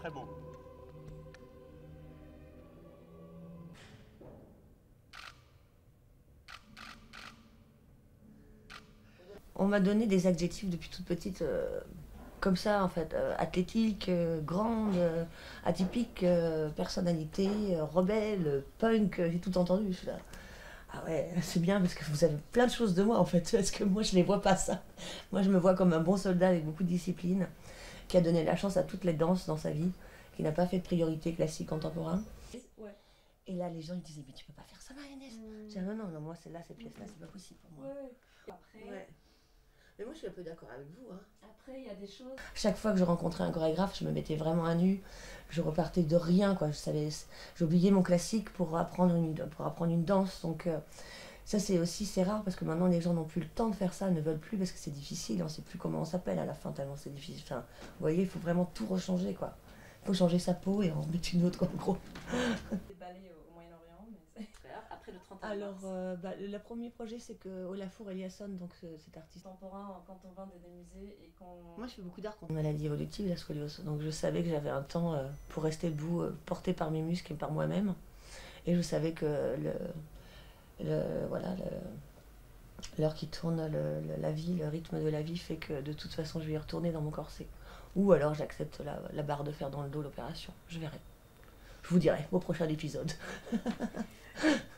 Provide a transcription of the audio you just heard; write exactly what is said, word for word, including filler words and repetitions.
très beau. On m'a donné des adjectifs depuis toute petite, euh, comme ça en fait, euh, athlétique, euh, grande, euh, atypique, euh, personnalité, euh, rebelle, punk, euh, j'ai tout entendu. Je suis là. Ah ouais, c'est bien parce que vous avez plein de choses de moi en fait, parce que moi je les vois pas ça. Moi je me vois comme un bon soldat avec beaucoup de discipline, qui a donné la chance à toutes les danses dans sa vie, qui n'a pas fait de priorité classique contemporain. Ouais. Et là les gens ils disaient mais tu peux pas faire ça Marie-Agnès. Mmh. Je dis, ah, non non non moi celle-là, cette pièce-là c'est pas possible pour moi. Ouais, ouais. Après, Ouais. Mais moi je suis un peu d'accord avec vous. Hein. après, il y a des choses. Chaque fois que je rencontrais un chorégraphe, je me mettais vraiment à nu. Je repartais de rien, quoi. Je savais, j'oubliais mon classique pour apprendre une, pour apprendre une danse. Donc euh, ça c'est aussi c'est rare parce que maintenant les gens n'ont plus le temps de faire ça, ne veulent plus parce que c'est difficile. On ne sait plus comment on s'appelle à la fin tellement c'est difficile. Enfin, vous voyez, il faut vraiment tout rechanger, quoi. Il faut changer sa peau et en mettre une autre, quoi, en gros. Des ballets au Moyen-Orient, mais c'est après le trente et un Alors, mars. euh, bah, le premier projet c'est que Olafur Eliasson, donc ce- cet artiste. Contemporain, quand on va dans des musées et qu'on. Moi, je fais beaucoup d'art. Maladie évolutive, la scoliose. Donc, je savais que j'avais un temps euh, pour rester debout, euh, porté par mes muscles et par moi-même. Et je savais que le, le voilà, le- l'heure qui tourne, le- le- la vie, le rythme de la vie fait que de toute façon, je vais y retourner dans mon corset. Ou alors, j'accepte la, la barre de fer dans le dos, l'opération. Je verrai. Je vous dirai au prochain épisode.